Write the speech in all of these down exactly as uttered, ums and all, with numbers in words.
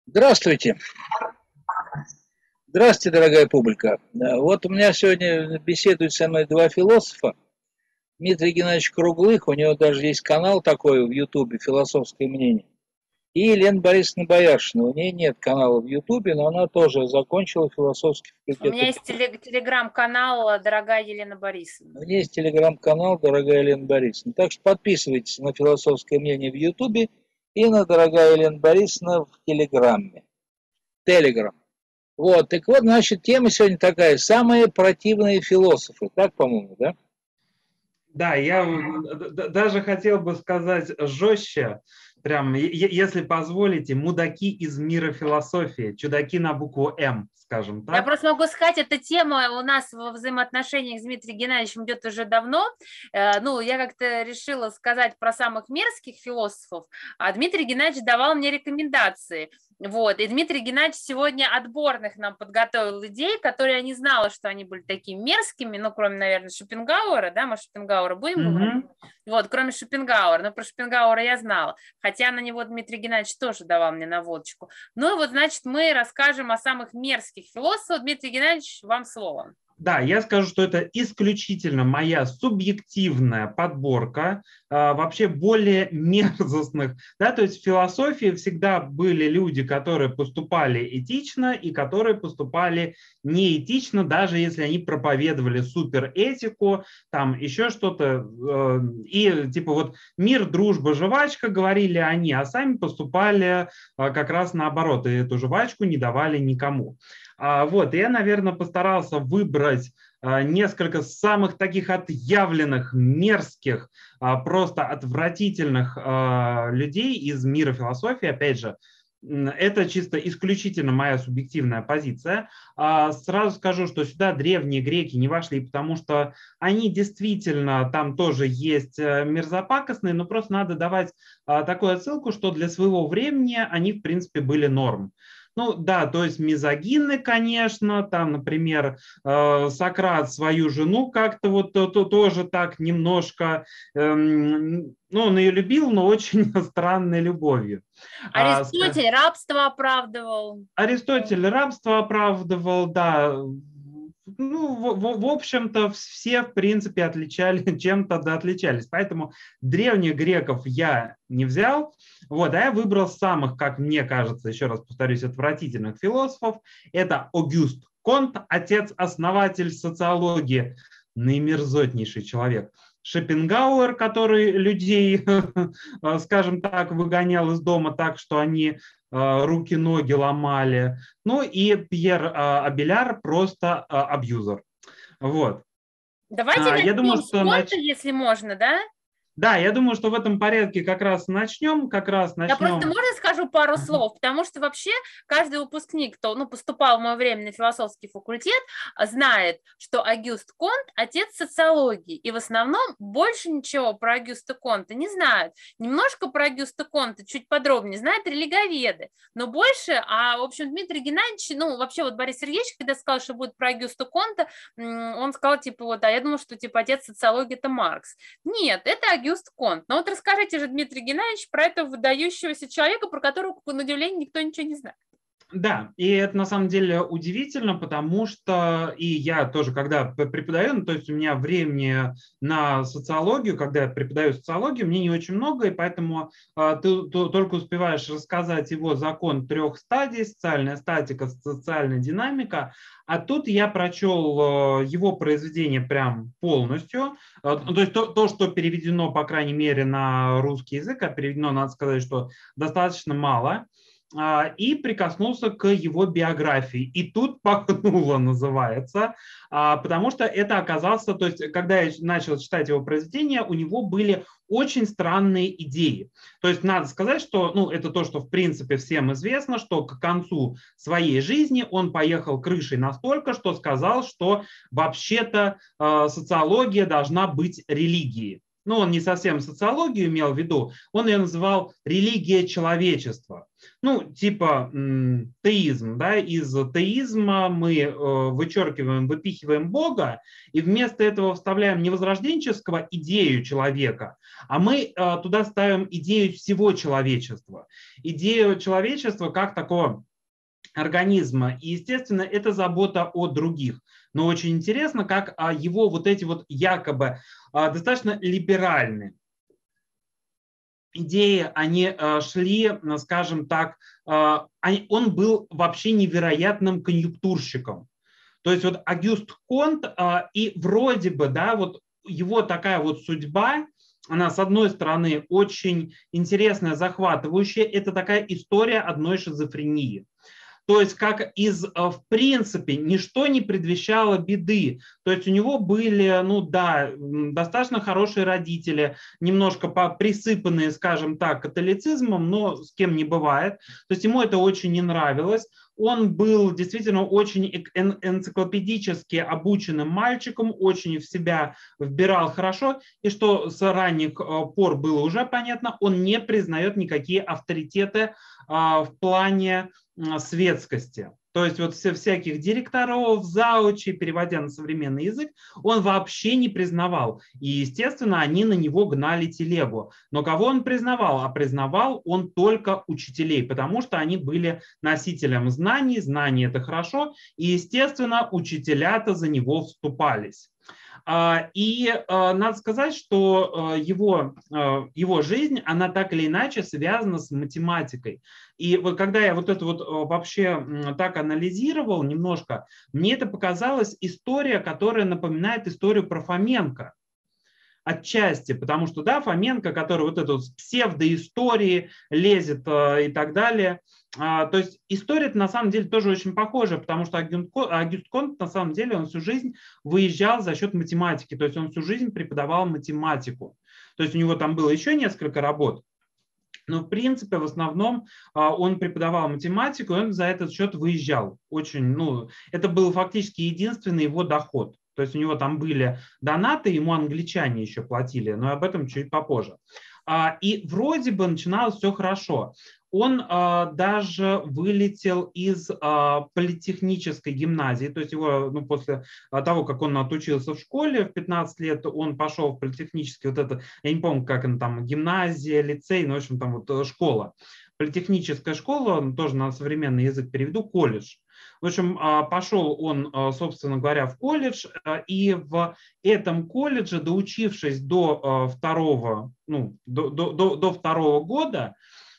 Здравствуйте. Здравствуйте, дорогая публика. Э, Вот у меня сегодня беседуют со мной два философа. Дмитрий Геннадьевич Круглых, у него даже есть канал такой в Ютубе «Философское мнение». И Елена Борисовна Бояршина. У нее нет канала в Ютубе, но она тоже закончила философский У меня факультет. есть теле- телеграм-канал «Дорогая Елена У Борисовна». нее есть телеграм-канал «Дорогая Елена Борисовна». Так что подписывайтесь на «Философское мнение» в Ютубе и на «Дорогая Елена Борисовна» в Телеграме. Телеграм. Вот, так вот, значит, тема сегодня такая: самые противные философы. Так, по-моему, да? Да, я д- д- даже хотел бы сказать жестче, прям, е- если позволите, мудаки из мира философии, чудаки на букву М, скажем Я так. просто могу сказать, эта тема у нас во взаимоотношениях с Дмитрием Геннадьевичем идет уже давно. Э, Ну, я как-то решила сказать про самых мерзких философов, а Дмитрий Геннадьевич давал мне рекомендации. Вот. И Дмитрий Геннадьевич сегодня отборных нам подготовил идей, которые я не знала, что они были такими мерзкими, ну, кроме, наверное, Шопенгауэра, да, мы Шопенгауэра будем говорить? Мгм. Вот, кроме Шопенгауэра, но про Шопенгауэра я знала, хотя на него Дмитрий Геннадьевич тоже давал мне наводочку. Ну и вот, значит, мы расскажем о самых мерзких философах. Дмитрий Геннадьевич, вам слово. Да, я скажу, что это исключительно моя субъективная подборка а, вообще более мерзостных. Да, то есть в философии всегда были люди, которые поступали этично и которые поступали неэтично, даже если они проповедовали суперэтику, там еще что-то. э, И типа вот мир, дружба, жвачка, говорили они, а сами поступали а, как раз наоборот, и эту жвачку не давали никому. А, Вот, я, наверное, постарался выбрать а, несколько самых таких отъявленных, мерзких, а, просто отвратительных а, людей из мира философии. Опять же, м, это чисто исключительно моя субъективная позиция. А, Сразу скажу, что сюда древние греки не вошли, потому что они действительно там тоже есть э, мерзопакостные, но просто надо давать а, такую отсылку, что для своего времени они, в принципе, были норм. Ну да, то есть мизогины, конечно, там, например, э, Сократ свою жену как-то вот то, то, тоже так немножко, эм, ну, он ее любил, но очень странной любовью. А, ска- Аристотель рабство оправдывал. Аристотель рабство оправдывал, да. Ну, в, в- в общем-то, все, в принципе, отличали, чем-то да отличались. Поэтому древних греков я не взял. Вот, а я выбрал самых, как мне кажется, еще раз повторюсь, отвратительных философов. Это Огюст Конт, отец-основатель социологии, наимерзотнейший человек. Шопенгауэр, который людей, скажем так, выгонял из дома так, что они руки-ноги ломали. Ну и Пьер а, Абеляр просто а, абьюзер. Вот. Давайте А, Я думаю, начнем с что конта, нач... если можно, да? да, я думаю, что в этом порядке как раз начнем, как раз Я просто, начнем. можно скажу пару слов, потому что вообще каждый выпускник, кто ну, поступал в мое время на философский факультет, а, знает, что Агюст Конт– отец социологии, и в основном больше ничего про Агюста Конта не знают. Немножко про Агюста Конта, чуть подробнее, знают религоведы, но больше, а, в общем, Дмитрий Геннадьевич, ну, вообще вот Борис Сергеевич, когда сказал, что будет про Агюста Конта, он сказал, типа, вот, а я думаю, что, типа, отец социологии– это Маркс. Нет, это Агюст Конт. Но вот расскажите же, Дмитрий Геннадьевич, про этого выдающегося человека, про которого, на удивление, никто ничего не знает. Да, и это на самом деле удивительно, потому что и я тоже, когда преподаю, ну, то есть у меня времени на социологию, когда я преподаю социологию, мне не очень много, и поэтому а, ты, ты только успеваешь рассказать его закон трех стадий: социальная статика, социальная динамика, а тут я прочел а, его произведение прям полностью, а, то есть то, то, что переведено, по крайней мере, на русский язык, а переведено, надо сказать, что достаточно мало, и прикоснулся к его биографии. И тут пахнуло, называется, потому что это оказался, то есть когда я начал читать его произведения, у него были очень странные идеи. То есть надо сказать, что ну, это то, что в принципе всем известно, что к концу своей жизни он поехал крышей настолько, что сказал, что вообще-то социология должна быть религией. ну, он не совсем социологию имел в виду, он ее называл «религия человечества». Ну, типа м, теизм, да, из теизма мы э, вычеркиваем, выпихиваем Бога, и вместо этого вставляем не возрожденческого идею человека, а мы э, туда ставим идею всего человечества, идею человечества как такого организма. И, естественно, это забота о других. Но очень интересно, как а, его вот эти вот якобы а, достаточно либеральные идеи, они а, шли, скажем так, а, они, он был вообще невероятным конъюнктурщиком. То есть вот Агюст Конт, а, и вроде бы, да, вот его такая вот судьба, она, с одной стороны, очень интересная, захватывающая, это такая история одной шизофрении. То есть как из, в принципе, ничто не предвещало беды. То есть у него были, ну да, достаточно хорошие родители, немножко присыпанные, скажем так, католицизмом, но с кем не бывает. То есть ему это очень не нравилось. Он был действительно очень энциклопедически обученным мальчиком, очень в себя вбирал хорошо. И что с ранних пор было уже понятно, он не признает никакие авторитеты в плане светскости. То есть вот все, всяких директоров, заучей, переводя на современный язык, он вообще не признавал. И, естественно, они на него гнали телегу. Но кого он признавал? А признавал он только учителей, потому что они были носителем знаний, знания это хорошо, и, естественно, учителя-то за него вступались. И надо сказать, что его, его жизнь, она так или иначе связана с математикой. И вот когда я вот это вот вообще так анализировал немножко, мне это показалась история, которая напоминает историю про Фоменко. Отчасти, потому что, да, Фоменко, который вот эту псевдоистории лезет и так далее. То есть история на самом деле тоже очень похожа, потому что Агюст Конт на самом деле он всю жизнь выезжал за счет математики, то есть он всю жизнь преподавал математику. То есть у него там было еще несколько работ, но в принципе в основном он преподавал математику, и он за этот счет выезжал. Очень, ну, это был фактически единственный его доход. То есть у него там были донаты, ему англичане еще платили, но об этом чуть попозже. И вроде бы начиналось все хорошо. Он даже вылетел из политехнической гимназии, то есть его, ну, после того, как он отучился в школе в пятнадцать лет, он пошел в политехнический, вот это, я не помню, как он там, гимназия, лицей, ну, в общем, там вот школа. Политехническая школа, тоже на современный язык переведу, колледж. В общем, пошел он, собственно говоря, в колледж, и в этом колледже, доучившись до второго, ну, до, до, до второго года,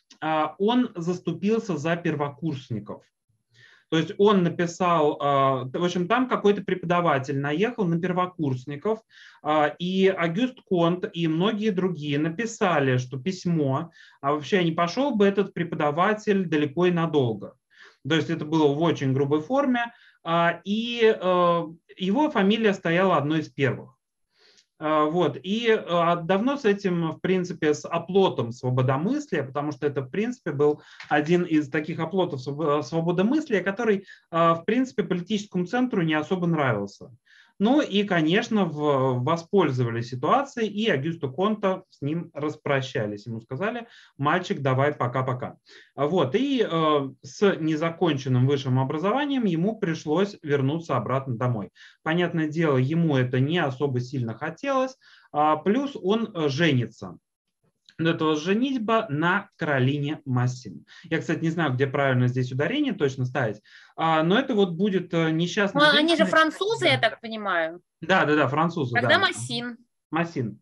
он заступился за первокурсников. То есть он написал, в общем, там какой-то преподаватель наехал на первокурсников, и Агюст Конт и многие другие написали, что письмо, а вообще не пошел бы этот преподаватель далеко и надолго. То есть это было в очень грубой форме, и его фамилия стояла одной из первых. Вот. И давно с этим, в принципе, с оплотом свободомыслия, потому что это, в принципе, был один из таких оплотов свободомыслия, который, в принципе, политическому центру не особо нравился. Ну и, конечно, воспользовались ситуацией, и Агюсту Конта с ним распрощались. Ему сказали: мальчик, давай пока-пока. Вот. И э, с незаконченным высшим образованием ему пришлось вернуться обратно домой. Понятное дело, ему это не особо сильно хотелось, а плюс он женится. Это женитьба на Каролине Массин. Я, кстати, не знаю, где правильно здесь ударение точно ставить, но это вот будет несчастный... Ну, они же французы, да. Я так понимаю. Да, да, да, французы. Тогда да. Массин. Массин.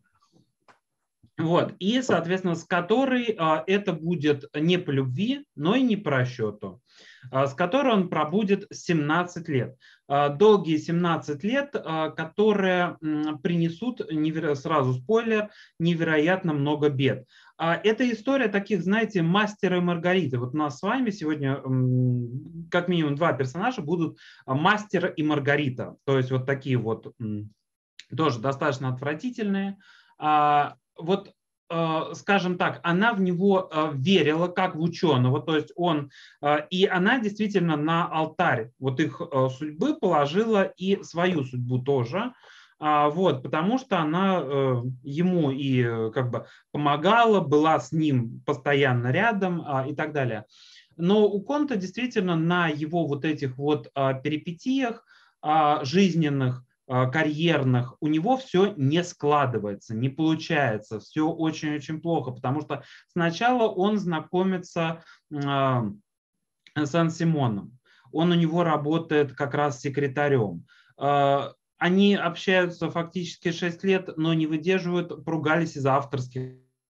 Вот, и, соответственно, с которой а, это будет не по любви, но и не по расчету, а, с которой он пробудет семнадцать лет. А, долгие семнадцать лет, а, которые м, принесут, неверо... сразу спойлер, невероятно много бед. А, это история таких, знаете, мастера и Маргариты. Вот у нас с вами сегодня м, как минимум два персонажа будут мастер и Маргарита. То есть вот такие вот м, тоже достаточно отвратительные. А, вот, э, скажем так, она в него э, верила как в ученого, то есть он, э, и она действительно на алтарь вот их э, судьбы положила и свою судьбу тоже. А, вот, потому что она э, ему и э, как бы помогала, была с ним постоянно рядом а, и так далее. Но у Конта действительно на его вот этих вот а, перипетиях а, жизненных, а, карьерных, у него все не складывается, не получается, все очень-очень плохо, потому что сначала он знакомится а, с Сан-Симоном, он у него работает как раз секретарем. А, они общаются фактически шесть лет, но не выдерживают, поругались из-за авторских.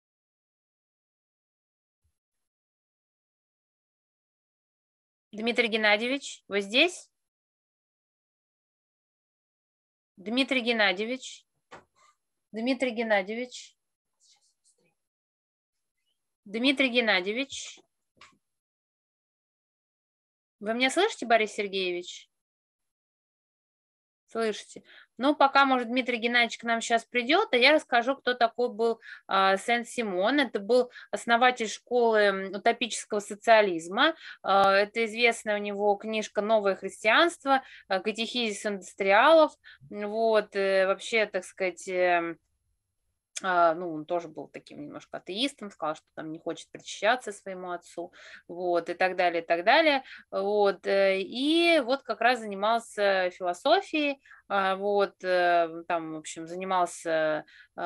Дмитрий Геннадьевич, вы здесь? Дмитрий Геннадьевич? Дмитрий Геннадьевич? Дмитрий Геннадьевич? Вы меня слышите, Борис Сергеевич? Слышите? Ну, пока, может, Дмитрий Геннадьевич к нам сейчас придет, а я расскажу, кто такой был э, Сен-Симон. Это был основатель школы утопического социализма. Э, это известная у него книжка «Новое христианство», э, «Катехизис индустриалов». Вот, э, вообще, так сказать... Э, ну, он тоже был таким немножко атеистом, сказал, что там не хочет причащаться своему отцу, вот, и так далее, и так далее, вот, и вот как раз занимался философией, вот, там, в общем, занимался,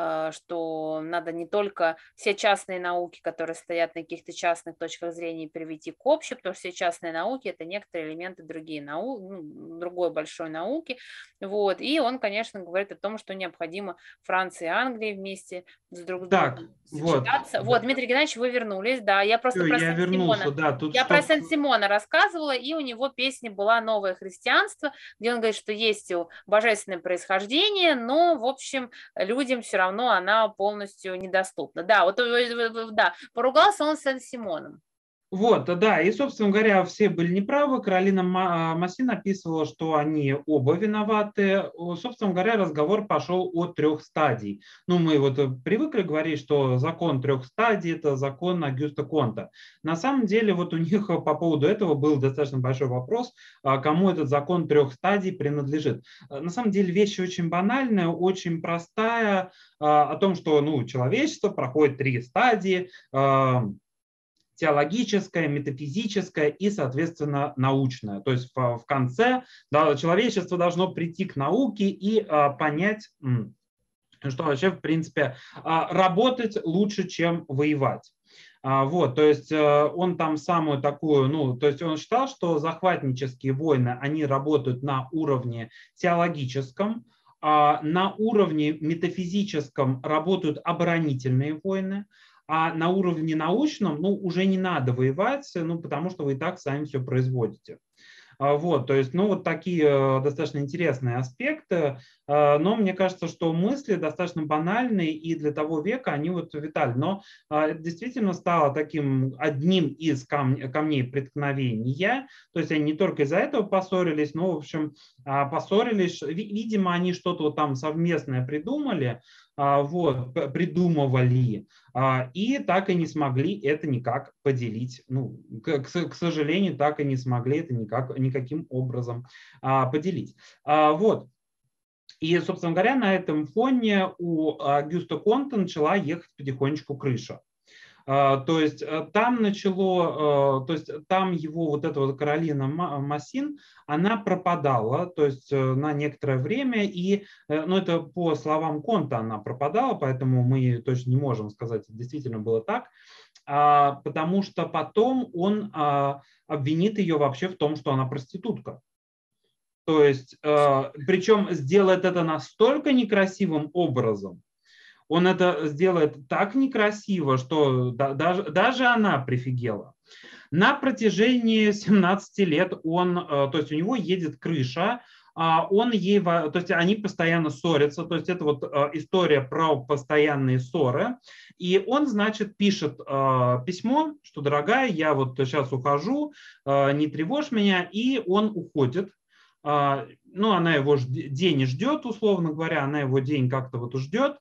что надо не только все частные науки, которые стоят на каких-то частных точках зрения, перевести к общей, потому что все частные науки – это некоторые элементы другие науки, ну, другой большой науки, вот, и он, конечно, говорит о том, что необходимо Франции и Англии вместе с друг с Так, другом вот. сочетаться. Вот, Дмитрий Геннадьевич, вы вернулись, да, я просто Всё, про я вернулся, Сен-Симона. да, тут Я про чтоб... Сен-Симона рассказывала, и у него песня была «Новое христианство», где он говорит, что есть божественное происхождение, но, в общем, людям все равно она полностью недоступна. Да, вот, да, поругался он с Сен-Симоном. Вот, да, и, собственно говоря, все были неправы. Каролина Массин описывала, что они оба виноваты. Собственно говоря, разговор пошел от трех стадий. Ну, мы вот привыкли говорить, что закон трех стадий – это закон Агюста Конта. На самом деле, вот у них по поводу этого был достаточно большой вопрос, кому этот закон трех стадий принадлежит. На самом деле, вещь очень банальная, очень простая, о том, что, ну, человечество проходит три стадии – теологическое, метафизическое и, соответственно, научное. То есть в, в конце да, человечество должно прийти к науке и а, понять, что вообще, в принципе, а, работать лучше, чем воевать. А, вот, то есть он там самую такую, ну, то есть он считал, что захватнические войны, они работают на уровне теологическом, а на уровне метафизическом работают оборонительные войны, а на уровне научном, ну, уже не надо воевать, ну, потому что вы и так сами все производите. Вот, то есть, ну, вот такие достаточно интересные аспекты, но мне кажется, что мысли достаточно банальные, и для того века они вот витали. Но это действительно стало таким одним из камней преткновения, то есть они не только из-за этого поссорились, но, в общем, поссорились, видимо, они что-то вот там совместное придумали, вот, придумывали, и так и не смогли это никак поделить. Ну, к, к сожалению, так и не смогли это никак, никаким образом а, поделить. А, вот. И, собственно говоря, на этом фоне у Агюста Конта начала ехать потихонечку крыша. То есть там начало, то есть там его вот эта вот Каролина Массин, она пропадала, то есть на некоторое время, и, ну, это по словам Конта она пропадала, поэтому мы точно не можем сказать, это действительно было так, потому что потом он обвинит ее вообще в том, что она проститутка. То есть, причем сделает это настолько некрасивым образом, он это сделает так некрасиво, что даже, даже она прифигела. На протяжении семнадцати лет он, то есть у него едет крыша, он ей, то есть они постоянно ссорятся, то есть это вот история про постоянные ссоры. И он, значит, пишет письмо, что, дорогая, я вот сейчас ухожу, не тревожь меня, и он уходит. Ну, она его день ждет, условно говоря, она его день как-то вот ждет.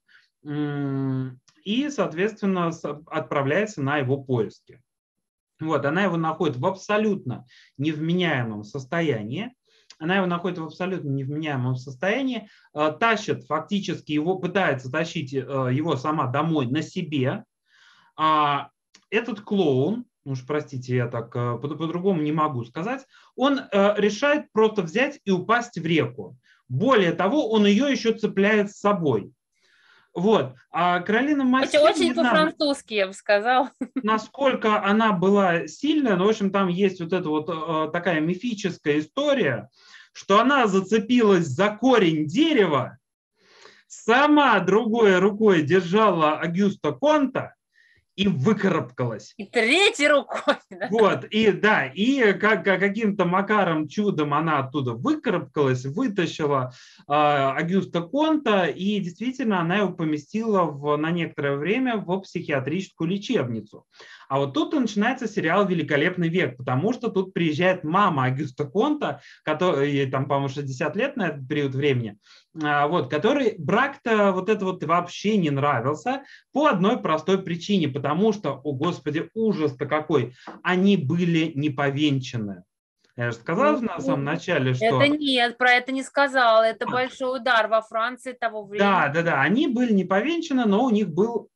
И, соответственно, отправляется на его поиски. Вот, она его находит в абсолютно невменяемом состоянии. она его находит в абсолютно невменяемом состоянии, тащит фактически его, пытается тащить его сама домой на себе. А этот клоун, уж простите, я так по-другому не могу сказать, он решает просто взять и упасть в реку. Более того, он ее еще цепляет с собой. Вот. А Каролина Массин, очень по-французски, я бы сказал. Насколько она была сильная, но, в общем, там есть вот эта вот э, такая мифическая история, что она зацепилась за корень дерева, сама другой рукой держала Агюста Конта и выкарабкалась. И третьей рукой. Да? Вот, и да, и как, каким-то макаром, чудом она оттуда выкарабкалась, вытащила э, Агюста Конта, и действительно она его поместила в, на некоторое время в психиатрическую лечебницу. А вот тут и начинается сериал «Великолепный век», потому что тут приезжает мама Агюста Конта, которой, ей там, по-моему, шестьдесят лет на этот период времени, вот, который брак-то вот это вот вообще не нравился по одной простой причине, потому что, о господи, ужас-то какой, они были не повенчаны. Я же сказал на самом начале, что... Это нет, про это не сказал, это большой удар во Франции того времени. Да, да, да, они были не повенчаны, но у них был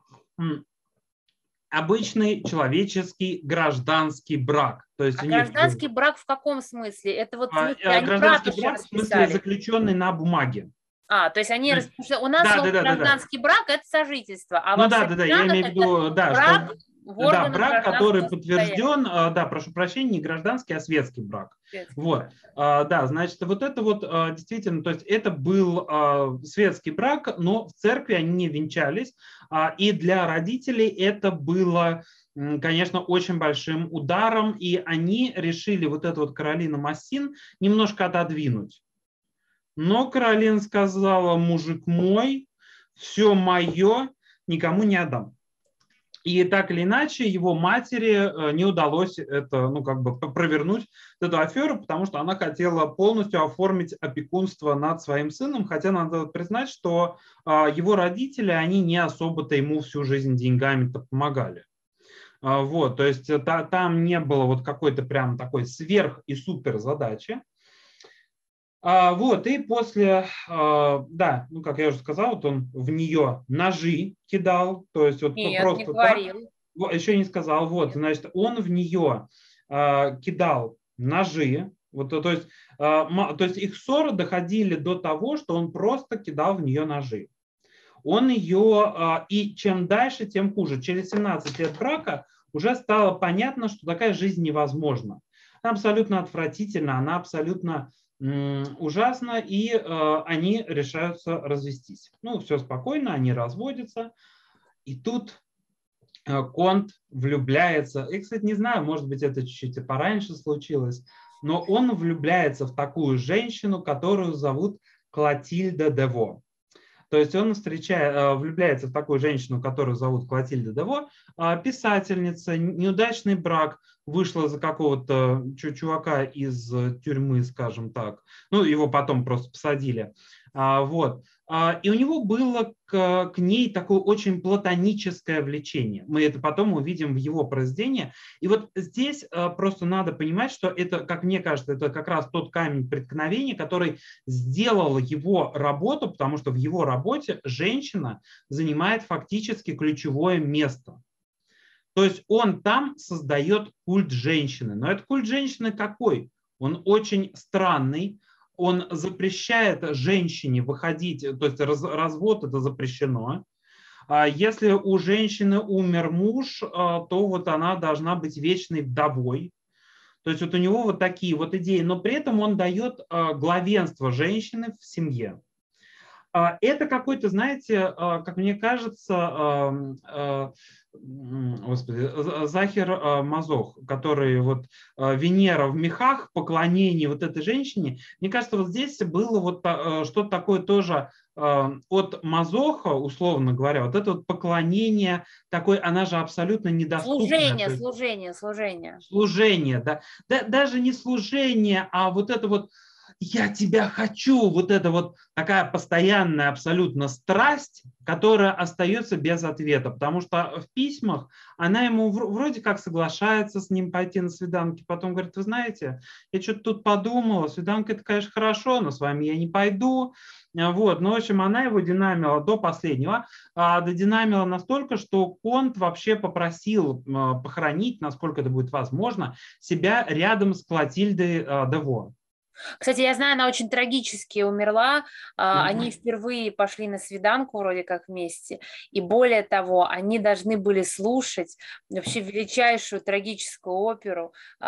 обычный человеческий гражданский брак. То есть а у гражданский них... брак в каком смысле? Это вот а, они гражданский брак в смысле заключенный на бумаге. А, то есть они то есть... у нас да, да, да, гражданский да, брак это сожительство, а ну во да, да, да, я имею в виду, да, брак, что, да, брак, который подтвержден, да, прошу прощения, не гражданский, а светский брак. Светский вот, брак. А, да, значит, вот это вот действительно, то есть это был а, светский брак, но в церкви они не венчались, а, и для родителей это было, конечно, очень большим ударом, и они решили вот эту вот Каролину Массин немножко отодвинуть. Но Каролина сказала: мужик мой, все мое, никому не отдам. И так или иначе его матери не удалось это, ну, как бы провернуть эту аферу, потому что она хотела полностью оформить опекунство над своим сыном, хотя надо признать, что его родители, они не особо-то ему всю жизнь деньгами-то помогали. Вот, то есть там не было вот какой-то прям такой сверх и супер задачи. А, вот, и после, а, да, ну, как я уже сказал, вот он в нее ножи кидал, то есть вот Нет, просто не говорил. так, еще не сказал, вот, значит, он в нее а, кидал ножи, вот, то, есть, а, то есть их ссоры доходили до того, что он просто кидал в нее ножи. Он ее, а, и чем дальше, тем хуже. Через семнадцать лет брака уже стало понятно, что такая жизнь невозможна. Она абсолютно отвратительна, она абсолютно ужасно, и э, они решаются развестись. Ну, все спокойно, они разводятся, и тут э, Конт влюбляется. Я, кстати, не знаю, может быть, это чуть-чуть и пораньше случилось, но он влюбляется в такую женщину, которую зовут Клотильда Дево. То есть он встречает, влюбляется в такую женщину, которую зовут Клотильда Дево, писательница, неудачный брак, вышла за какого-то чувака из тюрьмы, скажем так. Ну, его потом просто посадили. Вот. И у него было к, к ней такое очень платоническое влечение. Мы это потом увидим в его произведении. И вот здесь просто надо понимать, что это, как мне кажется, это как раз тот камень преткновения, который сделал его работу, потому что в его работе женщина занимает фактически ключевое место. То есть он там создает культ женщины. Но этот культ женщины какой? Он очень странный. Он запрещает женщине выходить, то есть развод это запрещено. Если у женщины умер муж, то вот она должна быть вечной вдовой. То есть вот у него вот такие вот идеи, но при этом он дает главенство женщины в семье. Это какой-то, знаете, как мне кажется, господи, Захер Мазох, который вот Венера в мехах, поклонение вот этой женщине. Мне кажется, вот здесь было вот что-то такое тоже от Мазоха, условно говоря, вот это вот поклонение такое, она же абсолютно недоступна. Служение, служение, служение. Служение, да. да. Даже не служение, а вот это вот я тебя хочу, вот это вот такая постоянная абсолютно страсть, которая остается без ответа, потому что в письмах она ему вроде как соглашается с ним пойти на свиданки, потом говорит, вы знаете, я что-то тут подумала, свиданка это, конечно, хорошо, но с вами я не пойду. Вот. Ну, в общем, она его динамила до последнего, а додинамила настолько, что Конт вообще попросил похоронить, насколько это будет возможно, себя рядом с Клотильдой де Во. Кстати, я знаю, она очень трагически умерла. Mm-hmm. Они впервые пошли на свиданку вроде как вместе. И более того, они должны были слушать вообще величайшую трагическую оперу.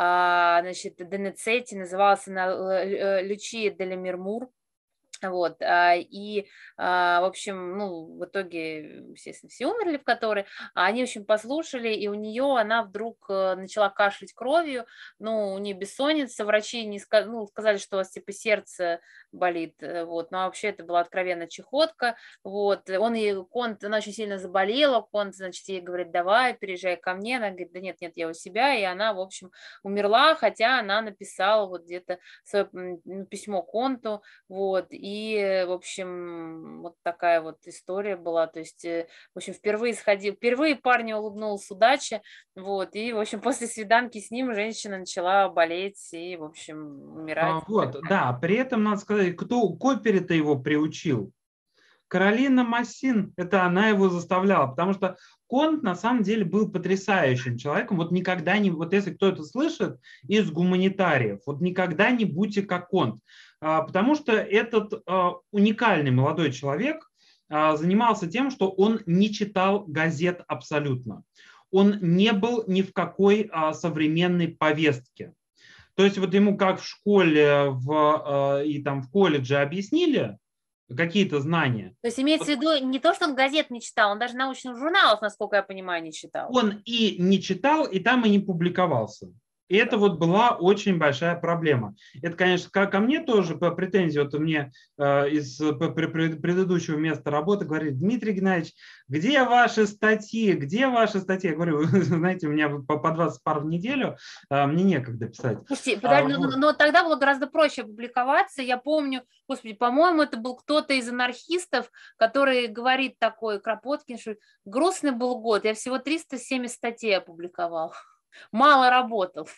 Значит, Доницетти, называлась она «Лючия де ла Мурмур». Вот, и, в общем, ну, в итоге, естественно, все умерли в которой, а они, в общем, послушали, и у нее она вдруг начала кашлять кровью, ну, у нее бессонница, врачи не сказали, ну, сказали, что у вас, типа, сердце болит, вот, но вообще это была откровенно чехотка, вот, он ей, Конт, она очень сильно заболела, Конт, значит, ей говорит, давай, переезжай ко мне, она говорит, да нет, нет, я у себя, и она, в общем, умерла, хотя она написала вот где-то свое письмо Конту, вот, и, в общем, вот такая вот история была. То есть, в общем, впервые сходил, впервые парню улыбнулась удача, вот, и, в общем, после свиданки с ним женщина начала болеть и, в общем, умирать. А, вот, да, при этом надо сказать, кто к опере-то его приучил? Каролина Массин, это она его заставляла, потому что Конт на самом деле был потрясающим человеком. Вот никогда не, вот если кто это слышит из гуманитариев, вот никогда не будьте как Конт, потому что этот уникальный молодой человек занимался тем, что он не читал газет абсолютно. Он не был ни в какой современной повестке. То есть вот ему как в школе в, и там в колледже объяснили, какие-то знания. То есть имеется в виду не то, что он газет не читал, он даже научных журналов, насколько я понимаю, не читал. Он и не читал, и там и не публиковался. И это вот была очень большая проблема. Это, конечно, ко, ко мне тоже по претензии, вот мне э, из предыдущего места работы говорит, Дмитрий Геннадьевич, где ваши статьи, где ваши статьи? Я говорю, вы знаете, у меня по, по двадцать пар в неделю, э, мне некогда писать. Слушайте, подожди, а, но, вот. но тогда было гораздо проще публиковаться. Я помню, господи, по-моему, это был кто-то из анархистов, который говорит такой, Кропоткин, что грустный был год, я всего триста семьдесят статей опубликовал. Мало работал.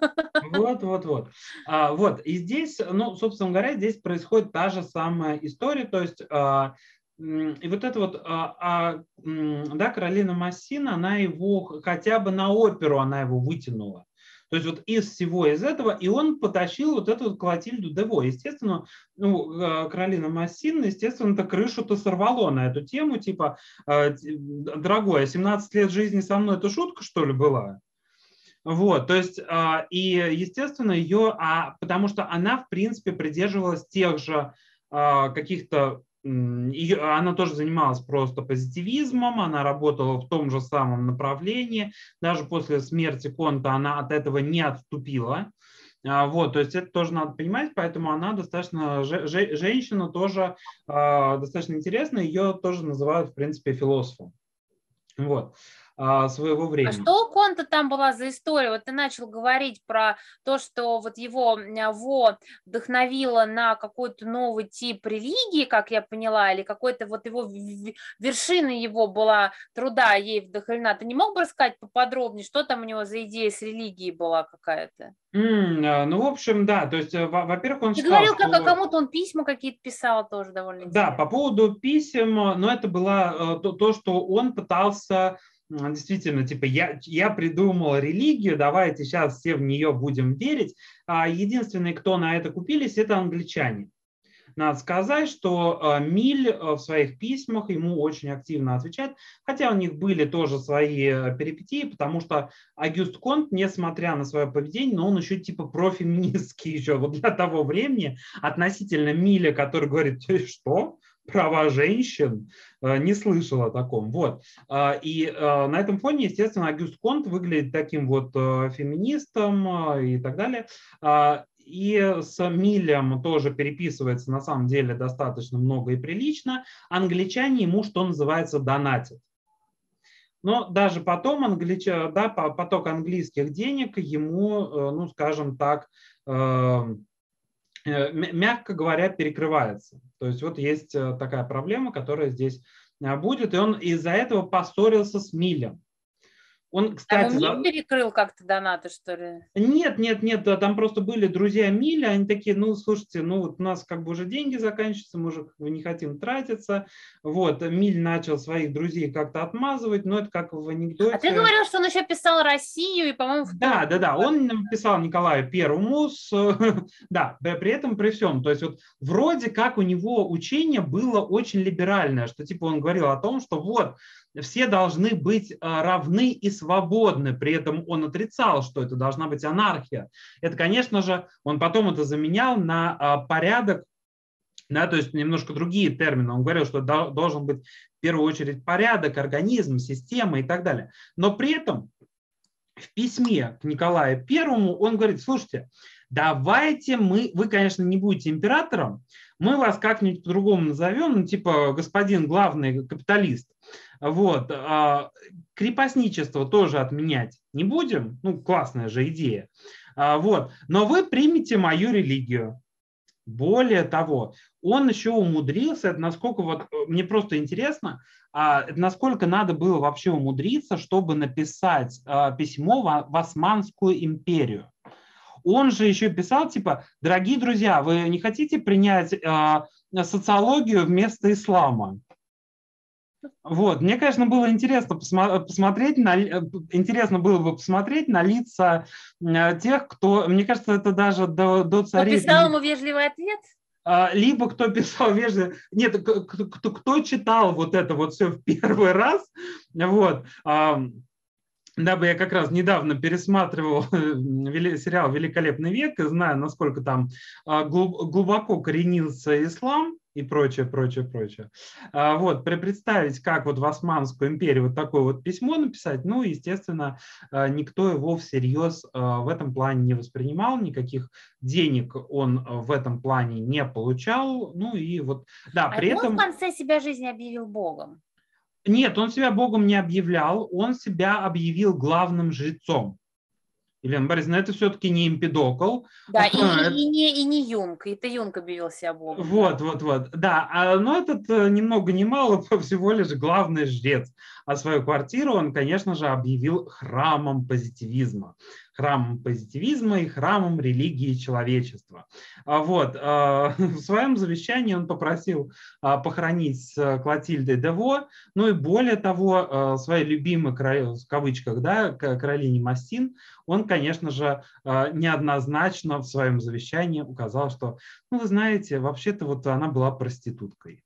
Вот, вот, вот. А, вот. И здесь, ну, собственно говоря, здесь происходит та же самая история. То есть, а, и вот это вот, а, а, да, Каролина Массин, она его хотя бы на оперу, она его вытянула. То есть вот из всего из этого, и он потащил вот эту вот Клотильду де Во. Естественно, ну, Каролина Массин, естественно-то крышу-то сорвало на эту тему, типа, дорогой, семнадцать лет жизни со мной, это шутка, что ли, была? Вот, то есть, и, естественно, ее, а, потому что она, в принципе, придерживалась тех же каких-то, ее, она тоже занималась просто позитивизмом, она работала в том же самом направлении, даже после смерти Конта она от этого не отступила. Вот, то есть это тоже надо понимать, поэтому она достаточно, женщина тоже достаточно интересная, ее тоже называют, в принципе, философом. Вот. Своего времени. А что у Конта там была за история? Вот ты начал говорить про то, что вот его Во вдохновило на какой-то новый тип религии, как я поняла, или какой-то вот его вершина его была труда ей вдохновлена. Ты не мог бы рассказать поподробнее, что там у него за идея с религией была какая-то? Mm, ну, в общем, да, то есть, во-первых, он Ты считал, говорил, что... как кому-то он письма какие-то писал тоже довольно интересно. Да, по поводу писем, но это было то, то что он пытался... Действительно, типа, я, я придумал религию, давайте сейчас все в нее будем верить. А единственные, кто на это купились, это англичане. Надо сказать, что Миль в своих письмах ему очень активно отвечает, хотя у них были тоже свои перипетии, потому что Агюст Конт, несмотря на свое поведение, но он еще типа профеминистский еще вот для того времени, относительно Миля, который говорит, что? Права женщин, не слышал о таком. Вот. И на этом фоне, естественно, Агюст Конт выглядит таким вот феминистом и так далее. И с Милем тоже переписывается на самом деле достаточно много и прилично. Англичане ему, что называется, донатят. Но даже потом англич... да, поток английских денег ему, ну, скажем так, мягко говоря, перекрывается. То есть вот есть такая проблема, которая здесь будет, и он из-за этого поссорился с Милем. Он, кстати, Там Миль перекрыл как-то донаты, что ли? Нет, нет, нет, там просто были друзья Миля, они такие, ну, слушайте, ну, вот у нас как бы уже деньги заканчиваются, мы уже как бы не хотим тратиться. Вот, Миль начал своих друзей как-то отмазывать, но это как в анекдоте. А ты говорил, что он еще писал Россию и, по-моему, в Да, да, да, он писал Николаю Первому, с, да, при этом при всем. То есть вот вроде как у него учение было очень либеральное, что типа он говорил о том, что вот, все должны быть равны и свободны. При этом он отрицал, что это должна быть анархия. Это, конечно же, он потом это заменял на порядок, да, то есть немножко другие термины. Он говорил, что должен быть в первую очередь порядок, организм, система и так далее. Но при этом в письме к Николаю Первому он говорит, слушайте, давайте мы, вы, конечно, не будете императором, мы вас как-нибудь по-другому назовем, ну, типа господин главный капиталист. Вот. Крепостничество тоже отменять не будем, ну, классная же идея. Вот. Но вы примете мою религию. Более того, он еще умудрился, насколько вот мне просто интересно, насколько надо было вообще умудриться, чтобы написать письмо в Османскую империю. Он же еще писал, типа, дорогие друзья, вы не хотите принять социологию вместо ислама? Вот, мне, конечно, было интересно посмотреть на, интересно было бы посмотреть на лица тех, кто, мне кажется, это даже до, до царей. Кто писал ему вежливый ответ? Либо кто писал вежливо, нет, кто, кто, кто читал вот это вот все в первый раз, вот. Дабы я как раз недавно пересматривал сериал «Великолепный век» и знаю, насколько там глубоко коренился ислам и прочее, прочее, прочее. Вот, представить, как вот в Османскую империю вот такое вот письмо написать, ну, естественно, никто его всерьез в этом плане не воспринимал, никаких денег он в этом плане не получал, ну, и вот, да, при а этом... он в конце себя жизни объявил Богом? Нет, он себя Богом не объявлял, он себя объявил главным жрецом. Елена Борисовна, это все-таки не Эмпидокл. Да, и, и, и, не, и не Юнг, это Юнг объявил себя Богом. Вот, вот, вот, да, но этот ни много ни мало всего лишь главный жрец. А свою квартиру он, конечно же, объявил храмом позитивизма. Храмом позитивизма и храмом религии человечества. Вот. В своем завещании он попросил похоронить с Клотильдой Дево, ну и более того, своей любимой, в кавычках, да, Каролине Мастин, он, конечно же, неоднозначно в своем завещании указал, что, ну, вы знаете, вообще-то вот она была проституткой.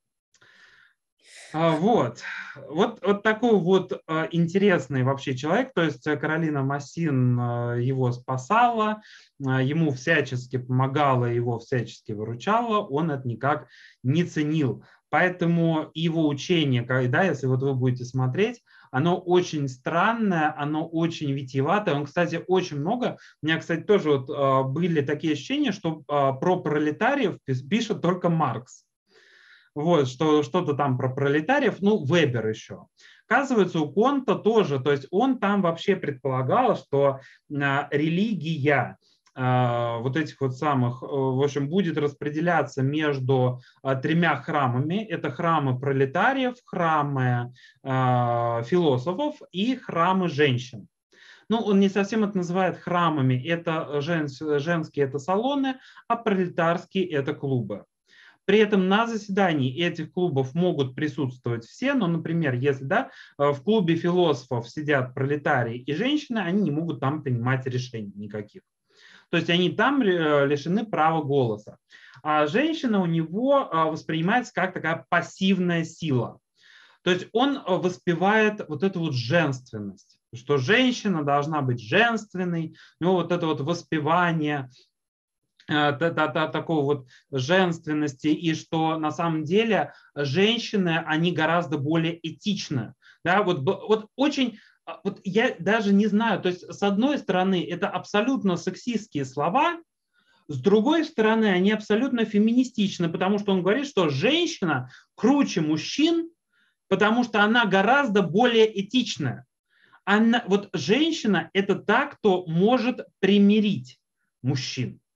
Вот. Вот, вот такой вот интересный вообще человек, то есть Каролина Массин его спасала, ему всячески помогала, его всячески выручала, он это никак не ценил. Поэтому его учение, да, если вот вы будете смотреть, оно очень странное, оно очень витиеватое. Он, кстати, очень много, у меня, кстати, тоже вот были такие ощущения, что про пролетариев пишет только Маркс. Вот, что что-то там про пролетариев, ну, Вебер еще. Оказывается, у Конта тоже, то есть он там вообще предполагал, что а, религия а, вот этих вот самых, в общем, будет распределяться между а, тремя храмами. Это храмы пролетариев, храмы а, философов и храмы женщин. Ну, он не совсем это называет храмами, это жен, женские это салоны, а пролетарские это клубы. При этом на заседании этих клубов могут присутствовать все, но, например, если да, в клубе философов сидят пролетарии и женщины, они не могут там принимать решений никаких. То есть они там лишены права голоса. А женщина у него воспринимается как такая пассивная сила. То есть он воспевает вот эту вот женственность, что женщина должна быть женственной, у него вот это вот воспевание такого вот женственности, и что на самом деле женщины, они гораздо более этичны. Да, вот, вот очень, вот я даже не знаю, то есть с одной стороны это абсолютно сексистские слова, с другой стороны они абсолютно феминистичны, потому что он говорит, что женщина круче мужчин, потому что она гораздо более этичная. Она, вот женщина это та, кто может примирить мужчин.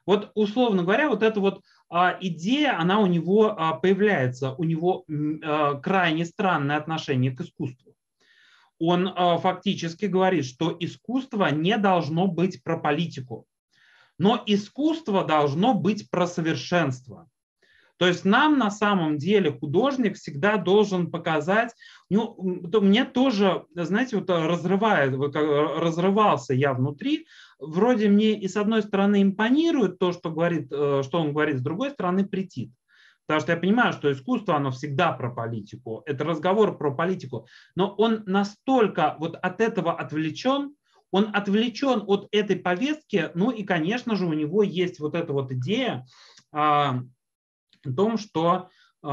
Вот, условно говоря, вот эта вот а, идея, она у него а, появляется, у него а, крайне странное отношение к искусству. Он а, фактически говорит, что искусство не должно быть про политику, но искусство должно быть про совершенство. То есть нам на самом деле художник всегда должен показать, ну, мне тоже, знаете, вот разрывает, разрывался я внутри, вроде мне и с одной стороны импонирует то, что, говорит, что он говорит, с другой стороны претит. Потому что я понимаю, что искусство, оно всегда про политику, это разговор про политику, но он настолько вот от этого отвлечен, он отвлечен от этой повестки, ну и, конечно же, у него есть вот эта вот идея, о том, что э,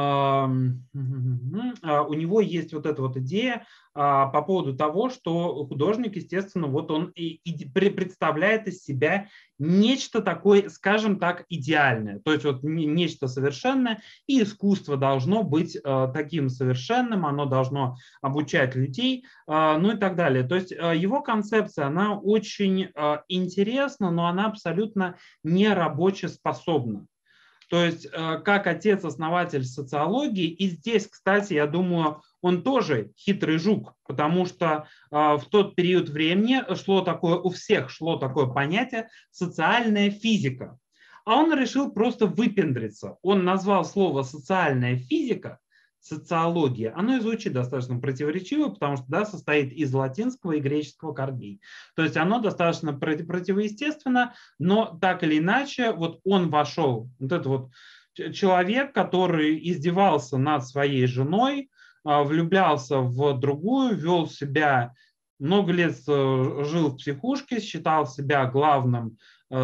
у него есть вот эта вот идея э, по поводу того, что художник, естественно, вот он и, и представляет из себя нечто такое, скажем так, идеальное, то есть вот нечто совершенное, и искусство должно быть э, таким совершенным, оно должно обучать людей, э, ну и так далее. То есть э, его концепция, она очень э, интересна, но она абсолютно не рабочеспособна. То есть как отец-основатель социологии, и здесь, кстати, я думаю, он тоже хитрый жук, потому что в тот период времени шло такое, у всех шло такое понятие социальная физика. А он решил просто выпендриться. Он назвал слово социальная физика, социология, оно и звучит достаточно противоречиво, потому что да, состоит из латинского и греческого корней. То есть оно достаточно противоестественно, но так или иначе, вот он вошел, вот этот вот человек, который издевался над своей женой, влюблялся в другую, вел себя, много лет жил в психушке, считал себя главным,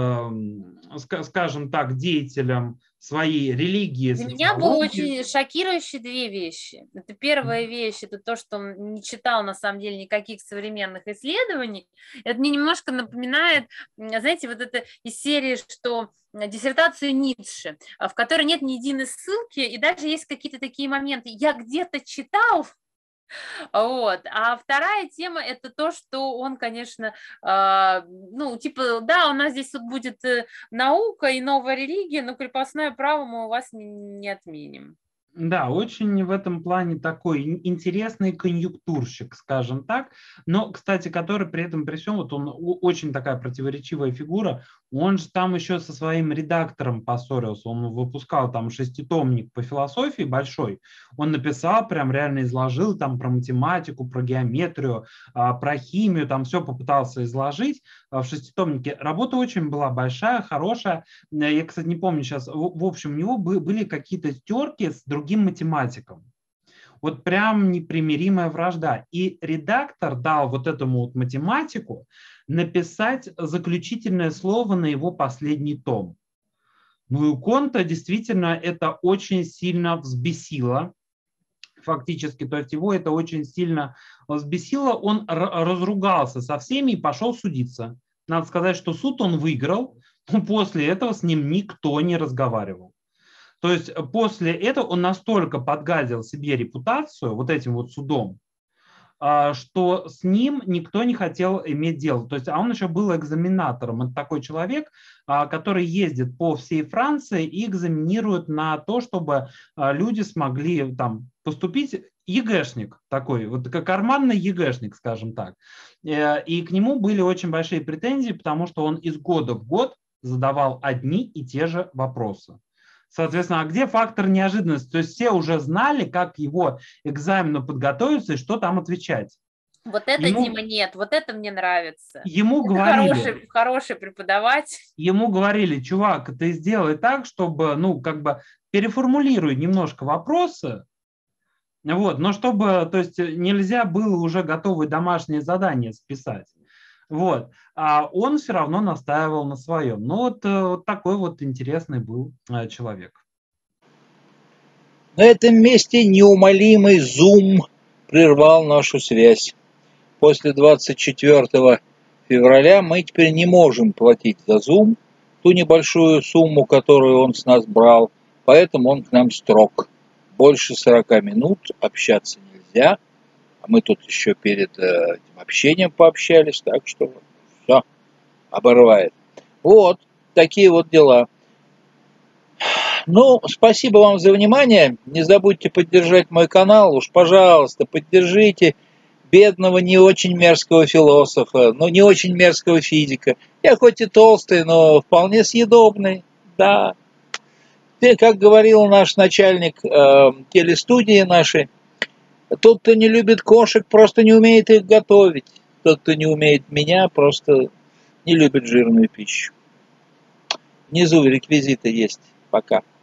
скажем так, деятелем своей религии. Для меня было очень шокирующие две вещи. Это первая вещь, это то, что он не читал на самом деле никаких современных исследований. Это мне немножко напоминает, знаете, вот это из серии, что диссертацию Ницше, в которой нет ни единой ссылки, и даже есть какие-то такие моменты. Я где-то читал. Вот. А вторая тема – это то, что он, конечно, э, ну, типа, да, у нас здесь тут будет наука и новая религия, но крепостное право мы у вас не, не отменим. Да, очень в этом плане такой интересный конъюнктурщик, скажем так, но, кстати, который при этом при всем, вот он очень такая противоречивая фигура, он же там еще со своим редактором поссорился, он выпускал там шеститомник по философии большой, он написал, прям реально изложил там про математику, про геометрию, про химию, там все попытался изложить в шеститомнике. Работа очень была большая, хорошая, я, кстати, не помню сейчас, в общем, у него были какие-то терки с другим математиком. Вот прям непримиримая вражда. И редактор дал вот этому вот математику написать заключительное слово на его последний том. Ну и у Конта действительно это очень сильно взбесило. Фактически, то есть его это очень сильно взбесило. Он разругался со всеми и пошел судиться. Надо сказать, что суд он выиграл, но после этого с ним никто не разговаривал. То есть после этого он настолько подгадил себе репутацию вот этим вот судом, что с ним никто не хотел иметь дело. То есть, а он еще был экзаменатором. Это такой человек, который ездит по всей Франции и экзаменирует на то, чтобы люди смогли там поступить. ЕГЭшник такой, вот как карманный ЕГЭшник, скажем так. И к нему были очень большие претензии, потому что он из года в год задавал одни и те же вопросы. Соответственно, а где фактор неожиданности? То есть все уже знали, как его экзамену подготовиться и что там отвечать. Вот это, ему, Дима, нет, вот это мне нравится. Ему это говорили, хороший, хороший преподаватель. Ему говорили, чувак, ты сделай так, чтобы, ну, как бы переформулируй немножко вопросы, вот, но чтобы, то есть нельзя было уже готовые домашние задания списать. Вот. А он все равно настаивал на своем. Ну, вот, вот такой вот интересный был человек. На этом месте неумолимый Zoom прервал нашу связь. После двадцать четвёртого февраля мы теперь не можем платить за Zoom ту небольшую сумму, которую он с нас брал, поэтому он к нам строг. Больше сорока минут общаться нельзя. А мы тут еще перед э, этим общением пообщались, так что все оборвает. Вот. такие вот дела. Ну, спасибо вам за внимание. Не забудьте поддержать мой канал. Уж, пожалуйста, поддержите бедного, не очень мерзкого философа, но не очень мерзкого физика. Я хоть и толстый, но вполне съедобный, да. И, как говорил наш начальник э, телестудии нашей, тот, кто не любит кошек, просто не умеет их готовить. Тот, кто не умеет меня, просто не любит жирную пищу. Внизу реквизиты есть. Пока.